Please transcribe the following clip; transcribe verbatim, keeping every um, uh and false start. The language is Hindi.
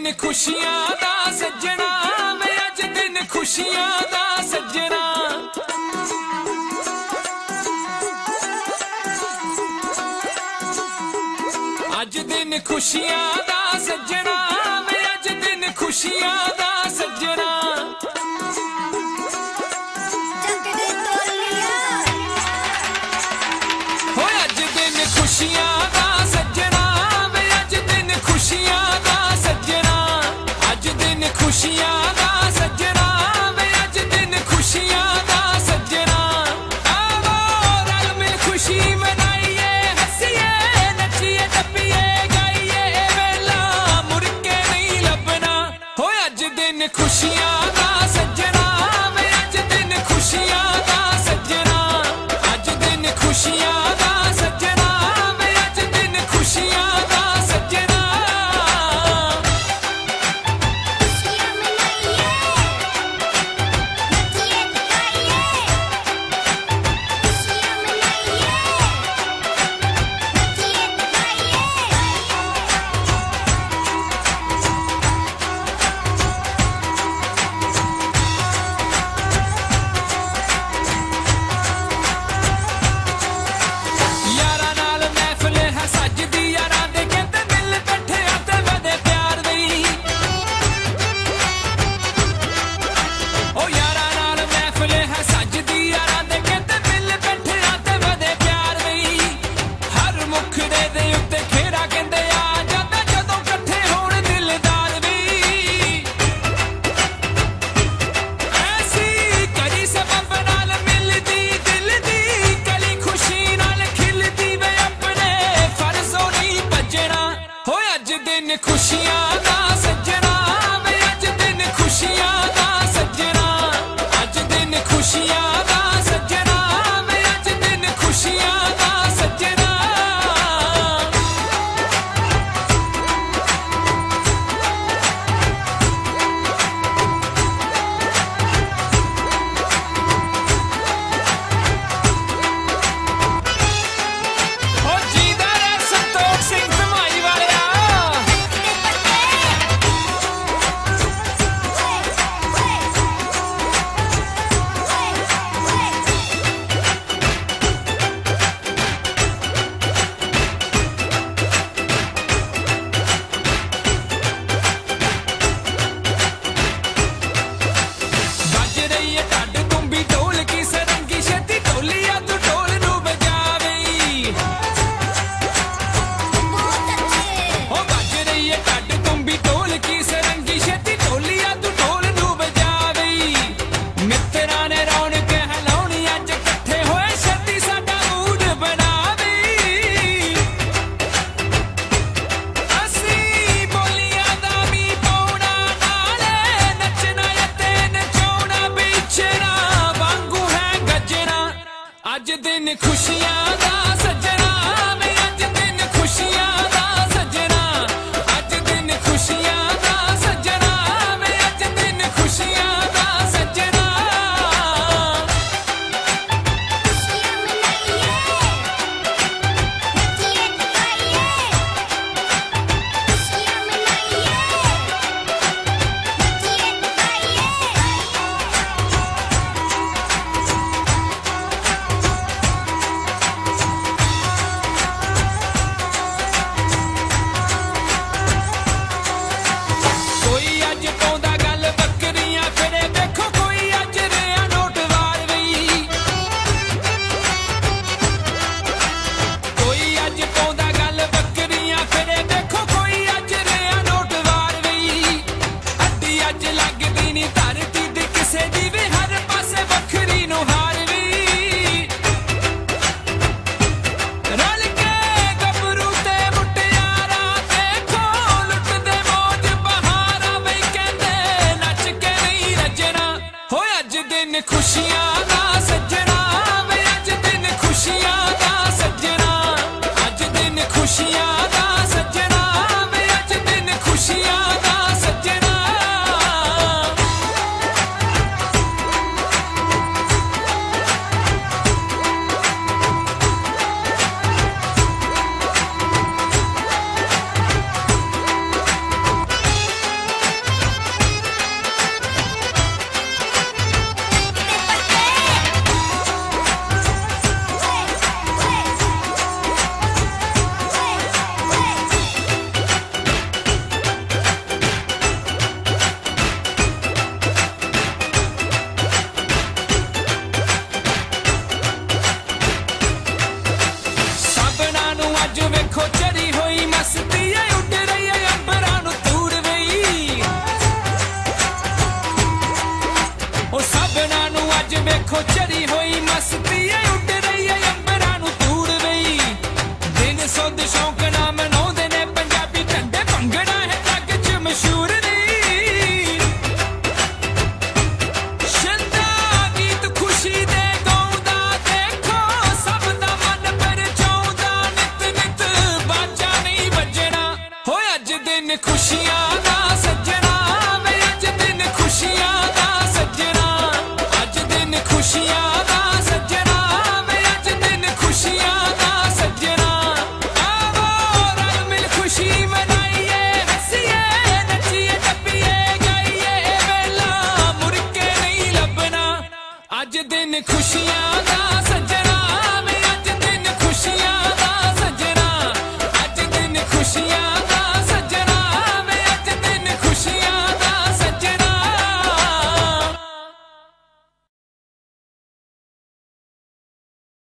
दिन खुशियां दा सज्जना वे अज दिन खुशियां दा सज्जना अज दिन खुशियां दा सज्जना वे अज दिन खुशियां दा सज्जना हो अज दिन खुशियां दा सज्जना वे अज दिन खुशियां दा सज्जना अज दिन खुशियां दा सज्जना वे अज दिन खुशियां दा सज्जना आवो रल मिल खुशी मनाइए हंसिए नचिए टप्पिए गाइए वेला मुड़ के नहीं लभना हो अज दिन खुशियां दा सज्जना वे अज दिन खुशियां दा सज्जना अज दिन खुशियां दा सज्जना वे अज दिन खुशियां दा सज्जना खुशियां मनाइए नचिए टपाइए खुशियां मनाइए नचिए यारा नाल महफिल है सजदी यारा दे कहते मिल बैठे आते वदे प्यार दी ओ यारा नाल महफिल है सजदी यारा दे कहते मिल बैठे आते वदे प्यार दी हर मुखड़े दे उत्ते खेरा कहंदे आ जांदा जदों इकट्ठे होण दिलदार भी ऐसी करी सबब नाल मिलदी दिल दी कली खुशी नाल खिलदी वे अपने फर्जों नहीं भजना हो अज दिन खुशियां दा सज्जना वे अज दिन खुशियां दा सज्जना अज दिन खुशियां दा सज्जना वे अज दिन खुशियां दा सज्जना हो जीदा रे संतोष सिंह धमाई वालिया बज रही है ढड तुम्बी ढोल की सरंगी छेती ढोलिया तू ढोल नू बजावेई बहुत अच्छे हो बज रही है ढड तुम्बी ढोल की सरंगी छेती ढोलिया तू ढोल नू बजावेई मित्तरां ने रौनक हलाउणी अज इकट्ठे होए छेती साडा मूड बनावेई ਅਸੀਂ ਬੋਲੀਆਂ ਦਾ ਵੀ ਪਾਉਣਾ ਨਾਲੇ ਨੱਚਣਾ ਅਤੇ ਨਚਾਉਣਾ ਵਿਚਣਾ ਵਾਂਗੂ ਹੈ ਗੱਜਣਾ ਅੱਜ ਦਿਨ ਖੁਸ਼ੀਆਂ ਦਾ ਸੱਜਣਾ ਵੇ ਅੱਜ ਦਿਨ ਖੁਸ਼ੀਆਂ ਦਾ ਸੱਜਣਾ ਅੱਜ ਦਿਨ ਖੁਸ਼ੀਆਂ ਦਾ ਸੱਜਣਾ ਵੇ ਅੱਜ ਦਿਨ ਖੁਸ਼ੀਆਂ ਦਾ ਸੱਜਣਾ खुशियां मनाइए नचिए टपाइए खुशियां मनाइए नचिए टपाइए खुशियां